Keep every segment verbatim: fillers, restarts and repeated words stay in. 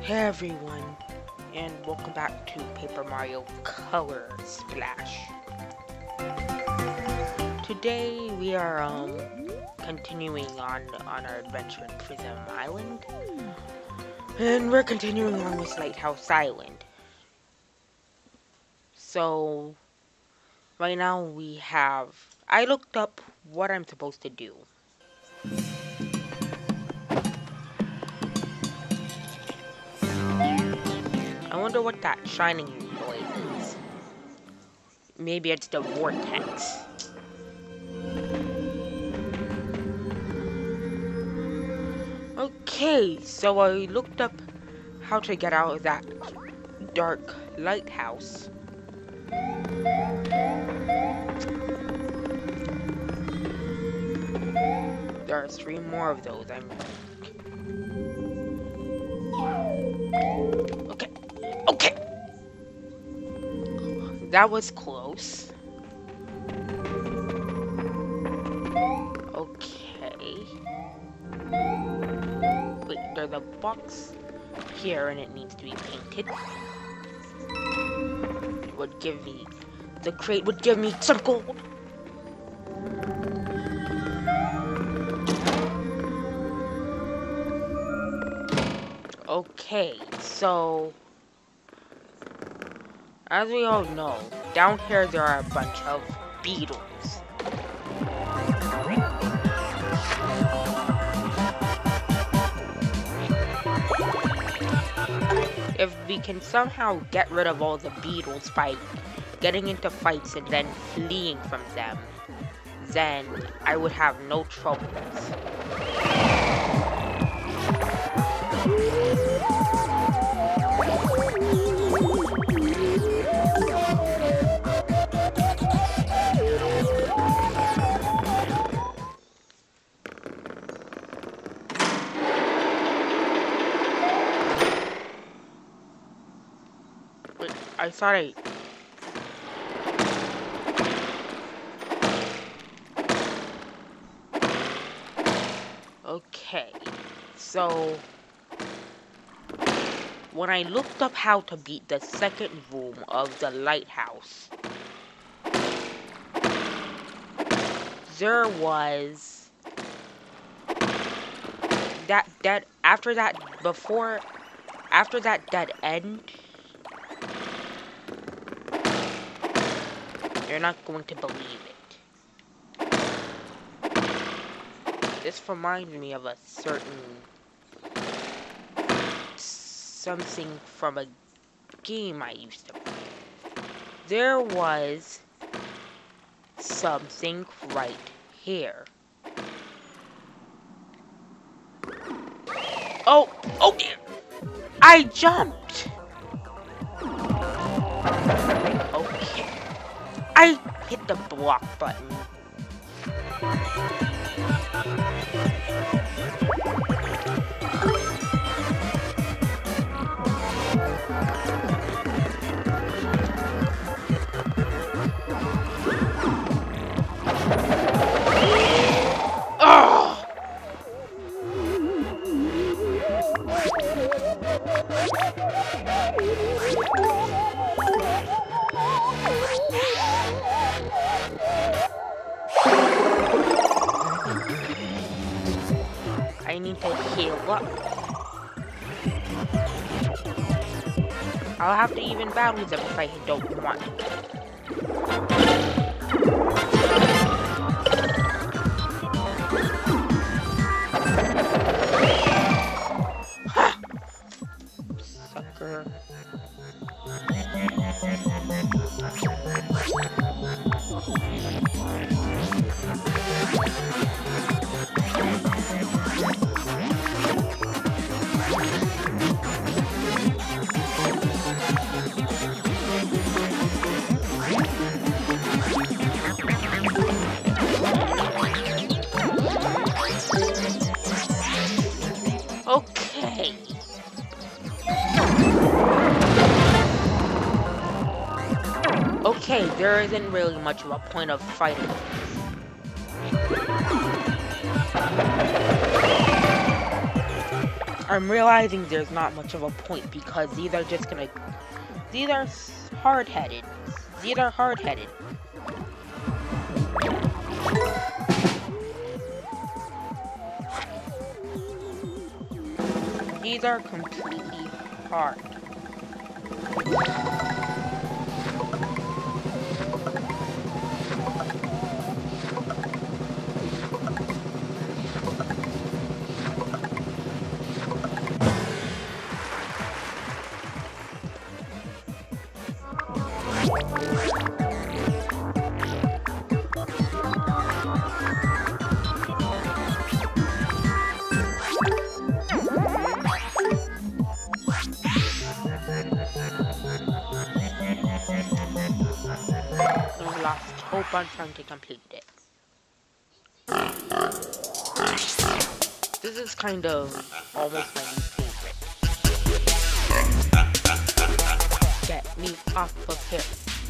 Hey everyone, and welcome back to Paper Mario Color Splash. Today we are um continuing on on our adventure in Prism Island, and we're continuing on with Lighthouse Island. So right now we have I looked up what I'm supposed to do. I wonder what that shining noise is. Maybe it's the vortex. Okay, so I looked up how to get out of that dark lighthouse. There are three more of those, I'm Okay, okay! That was close. Okay. Wait, there's a box here and it needs to be painted. It would give me, the crate would give me some gold. Okay, so as we all know, down here there are a bunch of beetles. If we can somehow get rid of all the beetles by getting into fights and then fleeing from them, then I would have no troubles. I thought I... Okay, so... when I looked up how to beat the second room of the lighthouse, there was... That, that, after that, before, after that dead end, you're not going to believe it. This reminds me of a certain something from a game I used to play. There was something right here. Oh, oh dear! I jumped! Okay. I hit the block button. Oh! I need to heal up. I'll have to even battle them if I don't want to. Ha! Sucker. Okay. Okay, there isn't really much of a point of fighting. I'm realizing there's not much of a point because these are just gonna... These are hard-headed. These are hard-headed. These are completely hard. Hope I'm trying to complete it. This is kind of almost my new favorite. Get me off of here.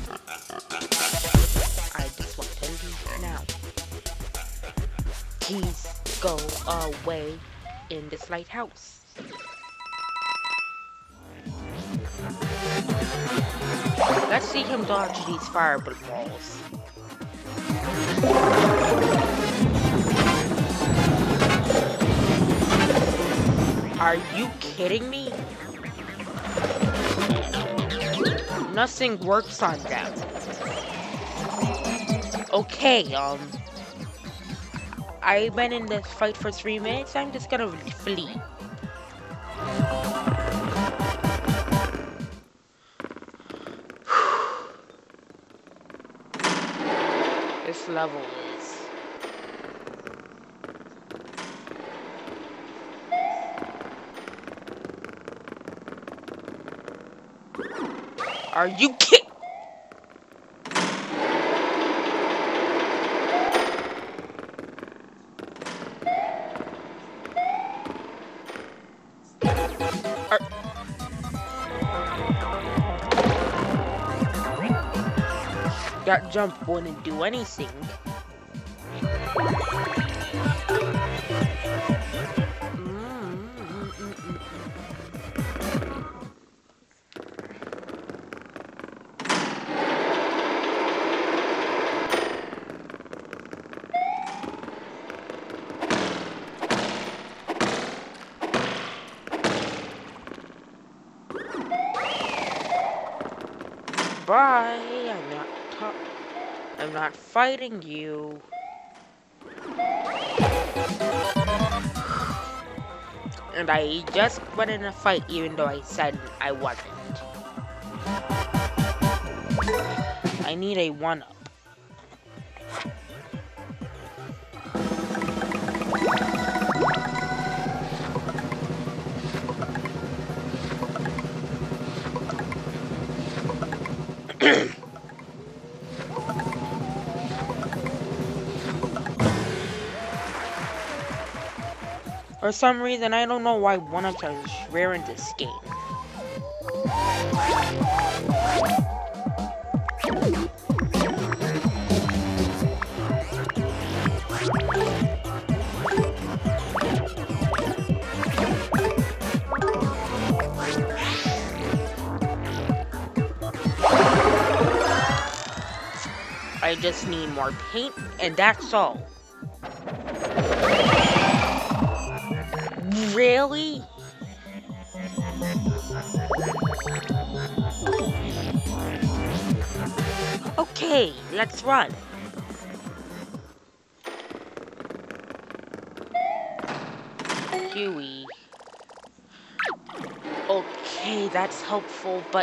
I just want to leave now. Please go away in this lighthouse. Let's see him dodge these fireballs. Are you kidding me? Nothing works on them. Okay, um... I've been in this fight for three minutes, I'm just gonna flee. This level is... Are you kidding? Are... That jump wouldn't do anything. Bye. I'm not ta- I'm not fighting you. And I just went in a fight even though I said I wasn't. I need a one-up. For some reason, I don't know why one-ups are rare in this game. I just need more paint, and that's all. Really? Okay, let's run. Huey. Okay, that's helpful, but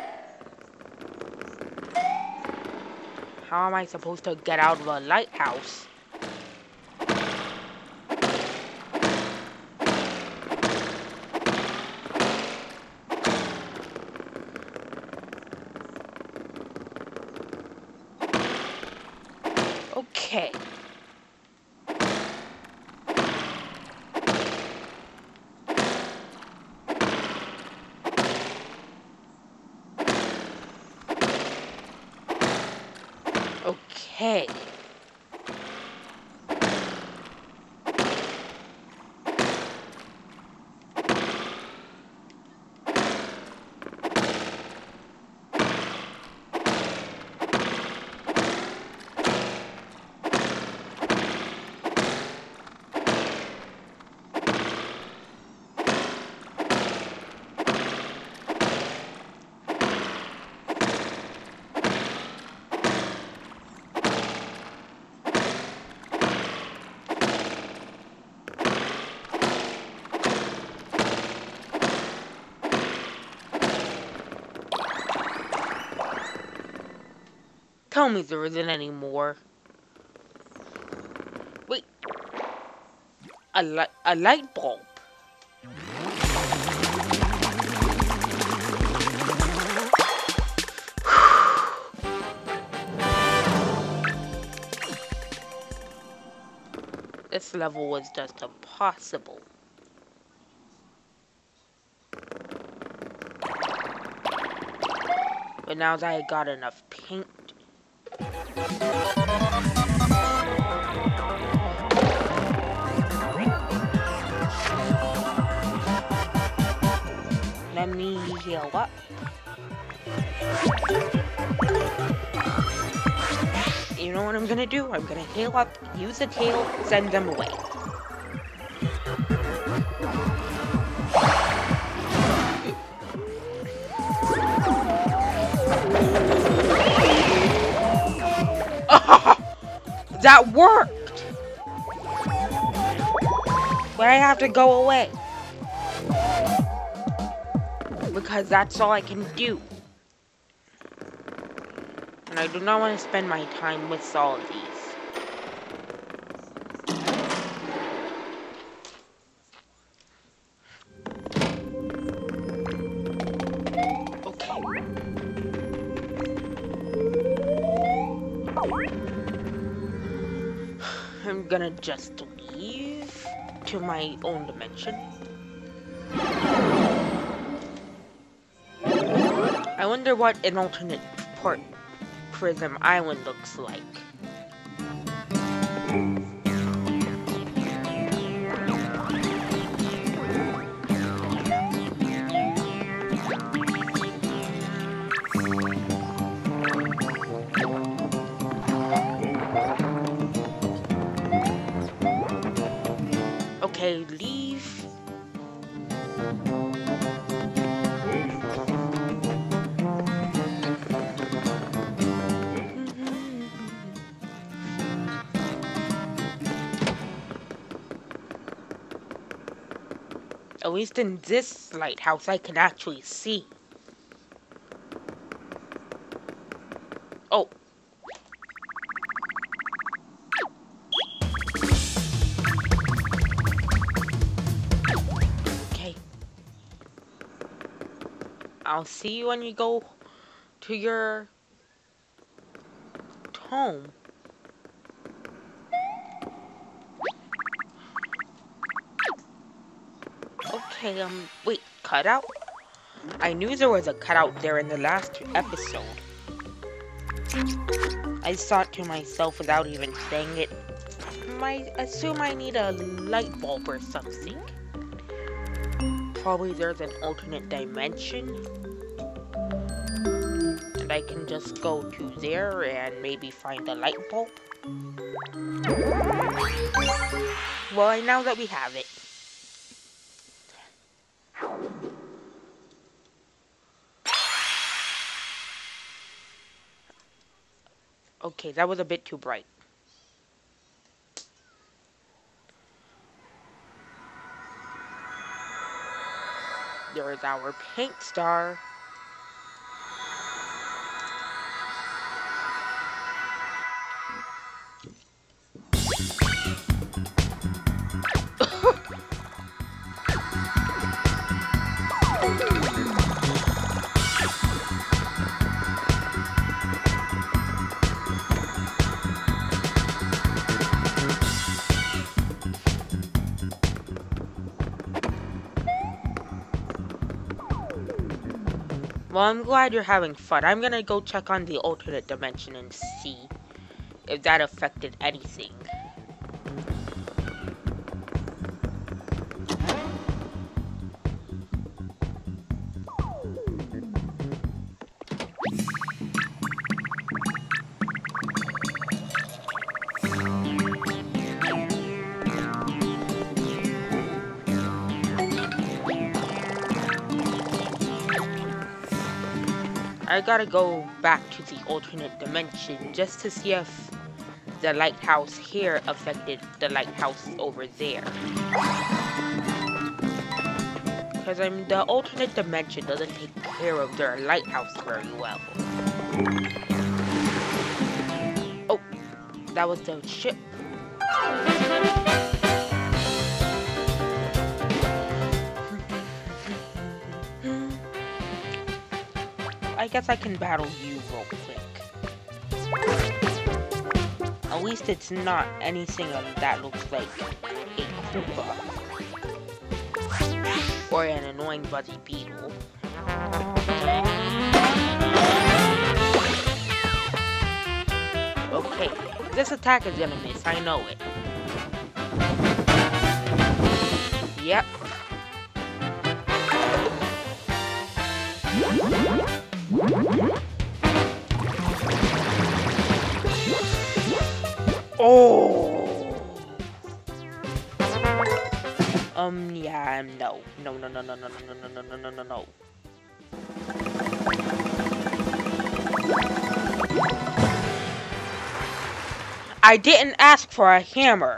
how am I supposed to get out of a lighthouse? Okay. Okay. Tell me there isn't any more. Wait. A, li a light bulb. This level was just impossible. But now that I got enough paint, let me heal up. You know what I'm gonna do? I'm gonna heal up, use a tail, send them away. That worked! But I have to go away. Because that's all I can do. And I do not want to spend my time with all of these. I'm gonna just leave to my own dimension. I wonder what an alternate port Prism Island looks like. Okay, leave. At least in this lighthouse, I can actually see. Oh. Okay. I'll see you when you go to your home. Okay, um, wait, cutout? I knew there was a cutout there in the last episode. I thought to myself without even saying it, I assume I need a light bulb or something. Probably there's an alternate dimension. And I can just go to there and maybe find a light bulb. Well, now that we have it. Okay, that was a bit too bright. There is our paint star. Well, I'm glad you're having fun. I'm gonna go check on the alternate dimension and see if that affected anything. I gotta go back to the alternate dimension just to see if the lighthouse here affected the lighthouse over there. Because I'm the alternate dimension doesn't take care of their lighthouse very well. That was the ship. I guess I can battle you real quick. At least it's not anything that looks like a Koopa. Or an annoying Buzzy Beetle. Okay, this attack is gonna miss, I know it. Yep. Oh! Um, yeah, no. No, no, no, no, no, no, no, no, no, no, no, no. I didn't ask for a hammer.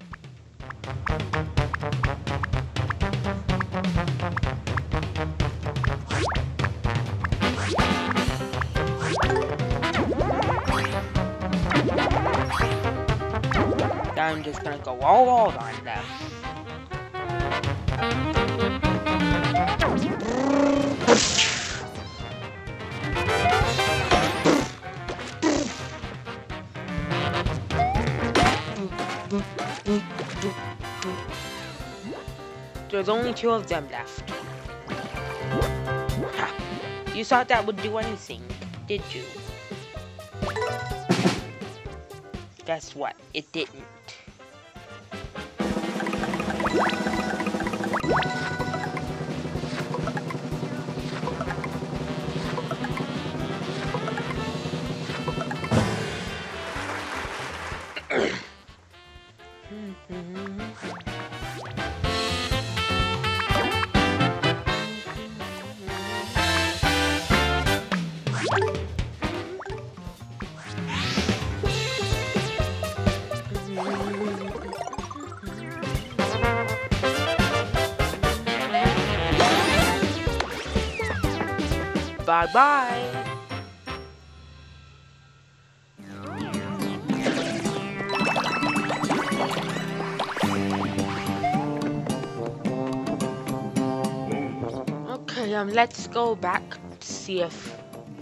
I'm just gonna go all out on them. There's only two of them left. Ha. You thought that would do anything, did you? Guess what? It didn't. Bye-bye. Okay, um, let's go back to see if...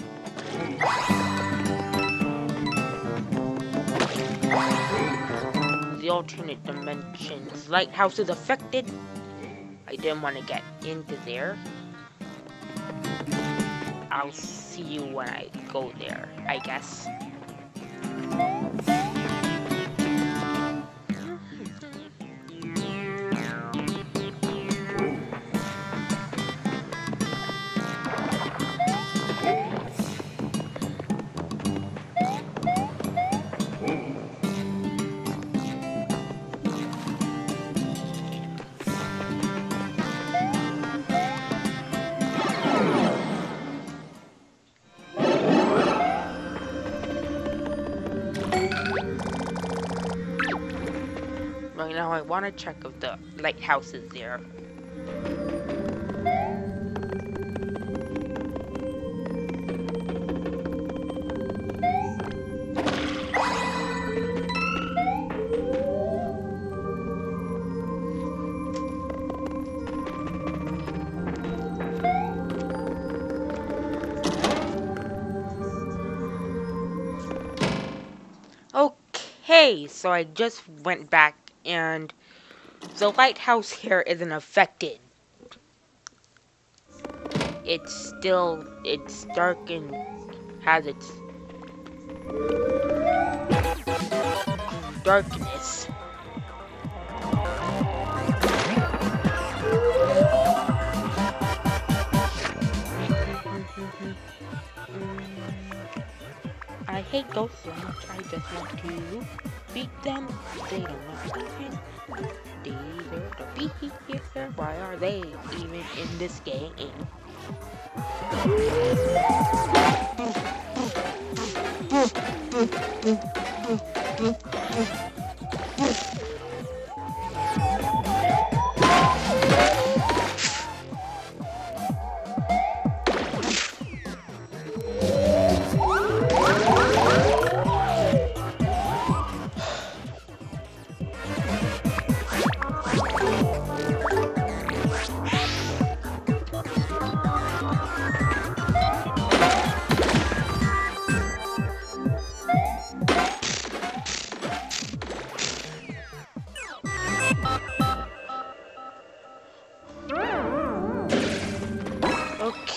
the alternate dimensions lighthouse is affected. I didn't want to get into there. I'll see you when I go there, I guess. Right now, I want to check if the lighthouse is there. Okay, so I just went back and the lighthouse here isn't affected. It's still, it's dark and has its darkness. I hate ghosts so much, I just want to beat them. They don't know. They deserve to be here. Why are they even in this game?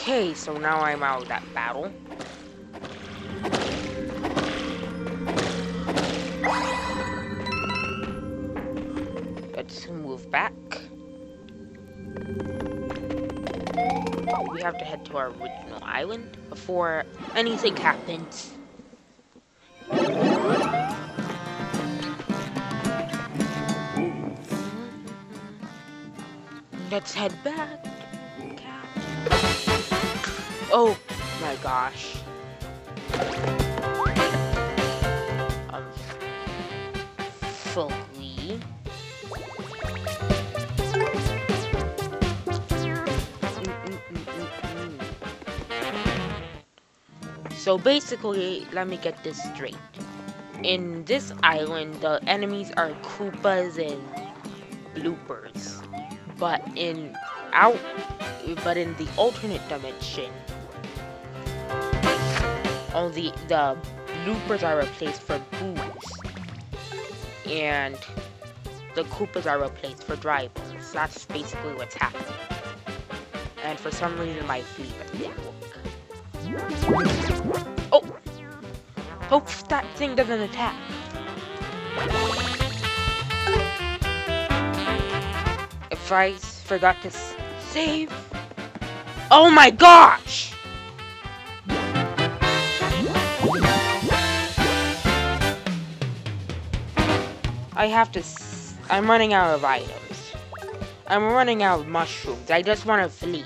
Okay, so now I'm out of that battle. Let's move back. We have to head to our original island before anything happens. Let's head back. Oh my gosh. Um, fully. So basically, let me get this straight. In this island, the enemies are Koopas and bloopers. But in out, but in the alternate dimension, only the bloopers are replaced for boos, and the Koopas are replaced for dry bones. That's basically what's happening. And for some reason, my feet didn't work. Oh, hope that thing doesn't attack. If I forgot to s save. Oh my gosh! I have to s I'm running out of items. I'm running out of mushrooms. I just want to flee.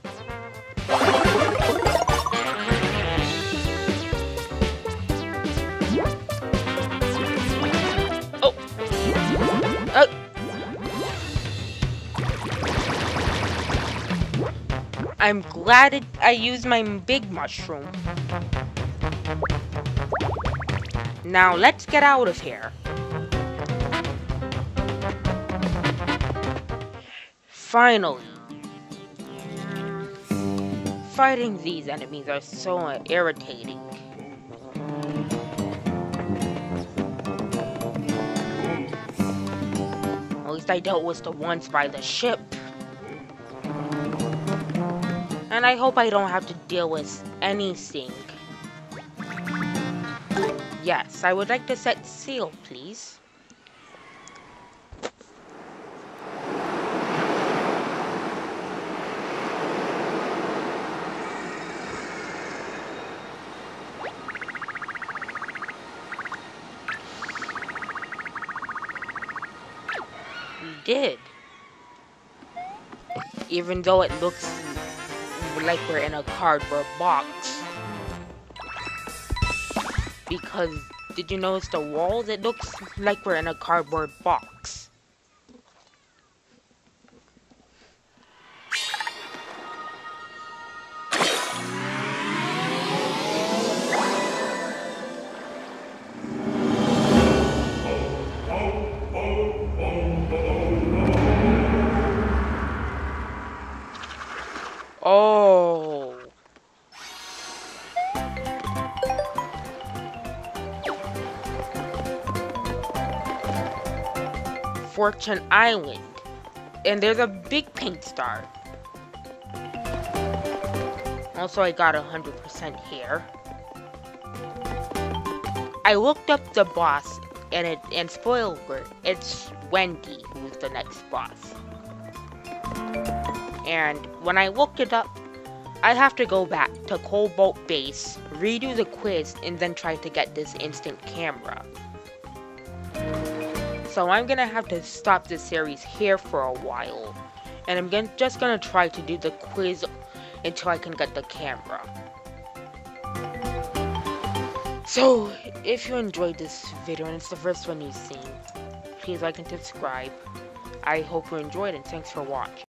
Oh! Oh! I'm glad it, I used my big mushroom. Now let's get out of here. Finally. Fighting these enemies are so irritating. At least I dealt with the ones by the ship. And I hope I don't have to deal with anything. Yes, I would like to set sail, please. We did. Even though it looks like we're in a cardboard box. Because, did you notice the walls? It looks like we're in a cardboard box. Oh. Fortune Island. And there's a big pink star. Also, I got one hundred percent here. I looked up the boss, and it and spoiler alert, it's Wendy who's the next boss. And when I looked it up, I have to go back to Cobalt Base, redo the quiz, and then try to get this instant camera. So I'm gonna have to stop this series here for a while. And I'm gonna, just gonna try to do the quiz until I can get the camera. So, if you enjoyed this video and it's the first one you've seen, please like and subscribe. I hope you enjoyed and thanks for watching.